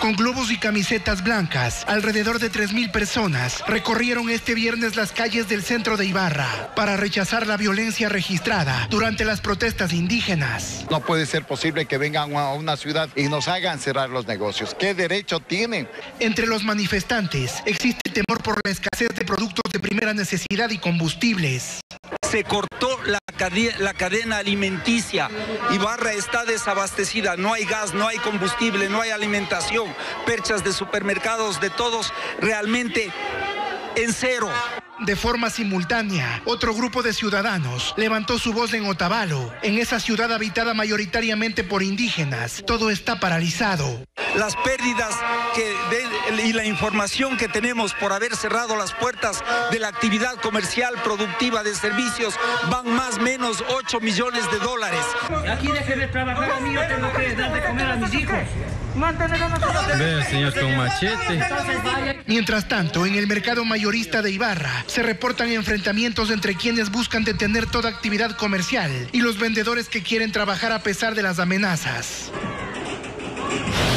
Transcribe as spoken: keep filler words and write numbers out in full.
Con globos y camisetas blancas, alrededor de tres mil personas recorrieron este viernes las calles del centro de Ibarra para rechazar la violencia registrada durante las protestas indígenas. No puede ser posible que vengan a una ciudad y nos hagan cerrar los negocios. ¿Qué derecho tienen? Entre los manifestantes existe temor por la escasez de productos de primera necesidad y combustibles. Se cortó la cadena, la cadena alimenticia. Ibarra está desabastecida, no hay gas, no hay combustible, no hay alimentación. Perchas de supermercados de todos realmente en cero. De forma simultánea, otro grupo de ciudadanos levantó su voz en Otavalo. En esa ciudad habitada mayoritariamente por indígenas, todo está paralizado. Las pérdidas que de, y la información que tenemos por haber cerrado las puertas de la actividad comercial, productiva, de servicios, van más o menos ocho millones de dólares. Aquí deje de trabajar a mí, yo tengo que dar de comer a mis hijos. Ve, señor, con machete. Mientras tanto, en el mercado mayorista de Ibarra se reportan enfrentamientos entre quienes buscan detener toda actividad comercial y los vendedores que quieren trabajar a pesar de las amenazas.